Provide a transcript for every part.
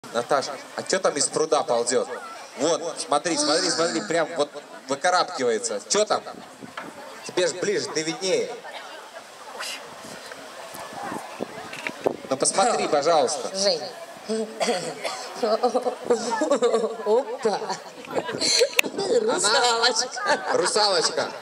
Наташа, а что там из пруда ползет? Вот, смотри, смотри, смотри, прям вот выкарабкивается. Что там? Тебе ж ближе, ты виднее. Ну посмотри, пожалуйста. Жень. Опа. Русалочка. Русалочка.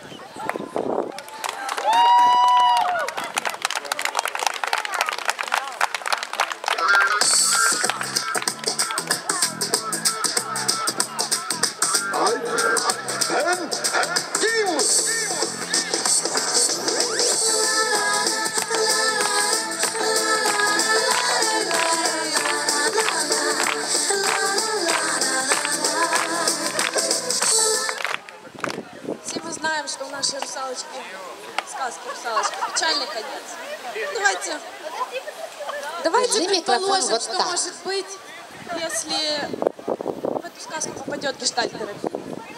Что у нашей русалочки, сказки русалочки, печальный конец. Давайте предположим, вот что может быть, если в эту сказку попадет гештальт-терапия.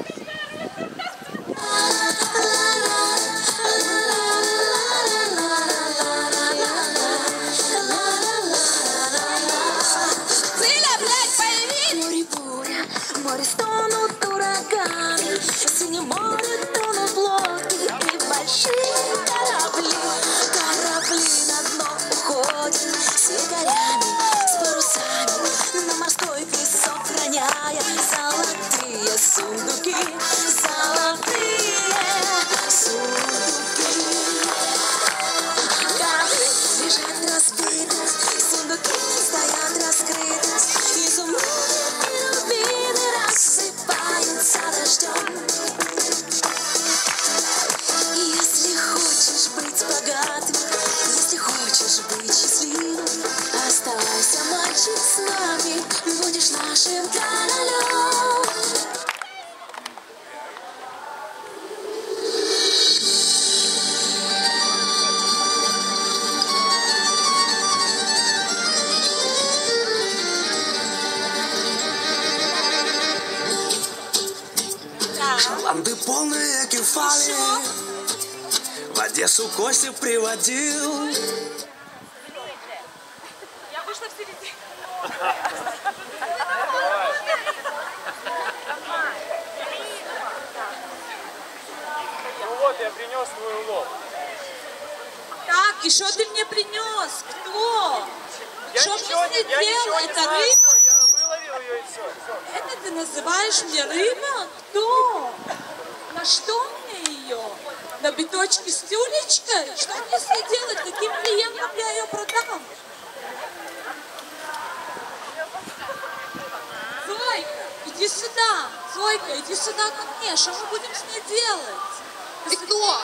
Циля, блядь, появись! Море буря, море стонут ураганы, синее море тонут лодки и большие корабли. Корабли на дно уходят с якорями, с парусами, на морской песок роняя золотые сундуки, золотые сундуки. Корабли лежат разбиты, сундуки стоят раскрыты, изумруды и рубины рассыпаются дождем. Если хочешь быть богатым, если хочешь быть счастливым, оставайся, мальчик, с нами, будешь нашим королем. Шаланды полные кефали, в Одессу Костя приводил. Я вышла в середине. Ну вот, я принес твой улов. Так, и что ты мне принес? Кто? Что ты с ней делал? Это рыба? Я выловил ее и все. Это ты называешь мне рыба? Кто? На что мне ее? На биточке с тюлечкой? Что мне с ней делать? Каким клиентам я ее продам? Зойка, иди сюда. Зойка, иди сюда ко мне. Что мы будем с ней делать? Ты кто?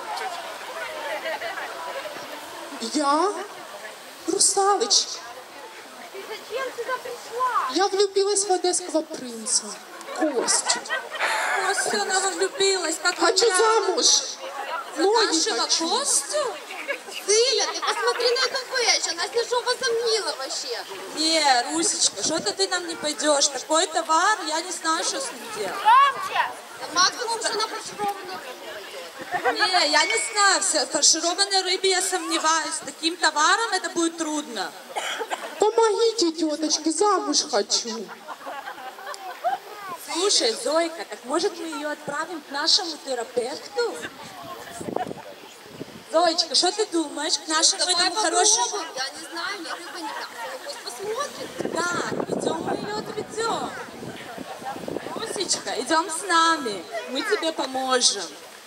Я русалочка. Ты зачем сюда пришла? Я влюбилась в одесского принца Костю. Костя, она влюбилась. Как Хочу я. замуж. Ноги Нашего хочу. Костю? Сыля, ты посмотри на эту вещь, она себе что возомнила вообще. Не, Русечка, что-то ты нам не пойдешь. Такой товар, я не знаю, что с ним делать. Максимум, что на фаршированную. Не, я не знаю, в фаршированной рыбе я сомневаюсь. С таким товаром это будет трудно. Помогите, теточки, замуж хочу. Слушай, Зойка, так может мы ее отправим к нашему терапевту? Зоечка, что ты думаешь? К нашему этому хорошему... Я не знаю, мне рыба не нравится. Пусть посмотрит. Да, идем мы ее отведем. Русечка, идем с нами. Мы тебе поможем.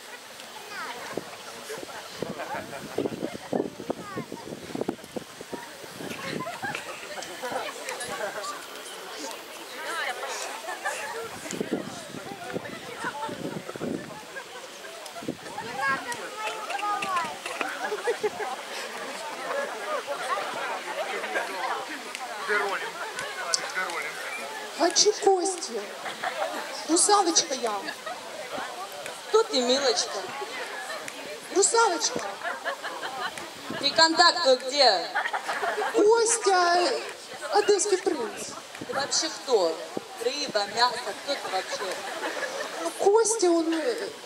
Хочу Костю. Русалочка я. Кто ты, милочка? Русалочка. Ты контакт твой где? Костя, одесский принц. Ты вообще кто? Рыба, мясо, кто ты вообще? Ну, Костя, он...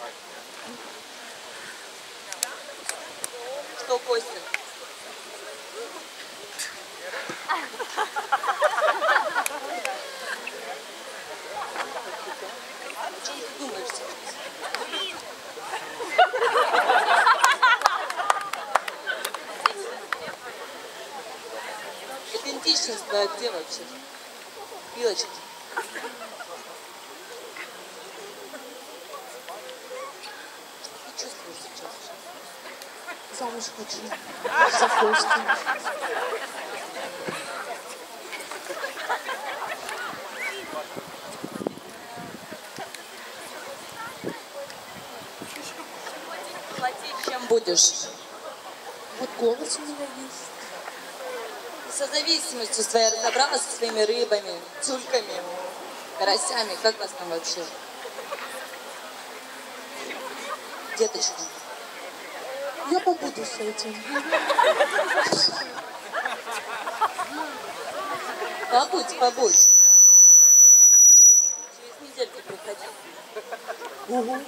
Что, Костя? где вообще? Пилочки. Что ты чувствуешь сейчас? Замуж хочу. За Костю. Платить чем будешь? Вот голос у меня есть. Со зависимостью своей разобралась со своими рыбами, тюльками, карасями. Как вас там вообще? Деточка. Я побуду с этим. Побудь. Через недельку приходи. Угу.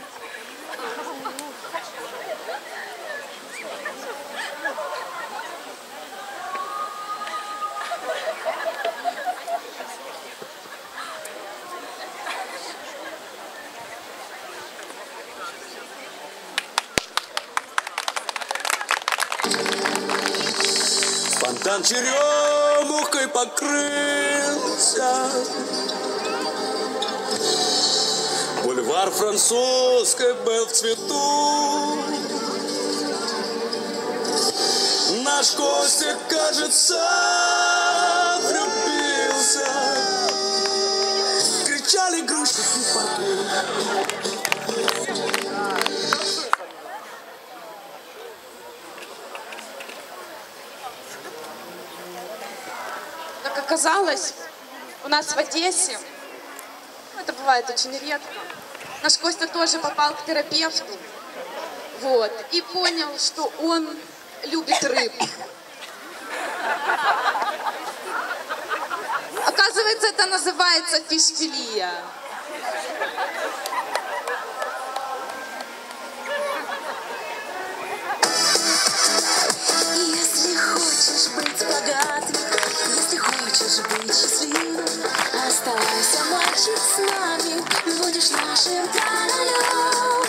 Фонтан черемухой покрылся, бульвар французской был в цвету. Наш Костя, кажется, влюбился. Кричали грузчики в порту. Как оказалось, у нас в Одессе, это бывает очень редко, наш Костя тоже попал к терапевту, вот, и понял, что он любит рыб. Оказывается, это называется фишфилия. Если хочешь быть богатым, если хочешь быть счастливым, оставайся, мальчик, с нами, будешь нашим королем.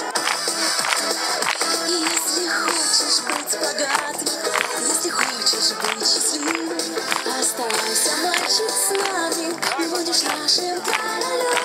Если хочешь быть богатым, если хочешь быть счастливым, оставайся, мальчик, с нами, будешь нашим королем.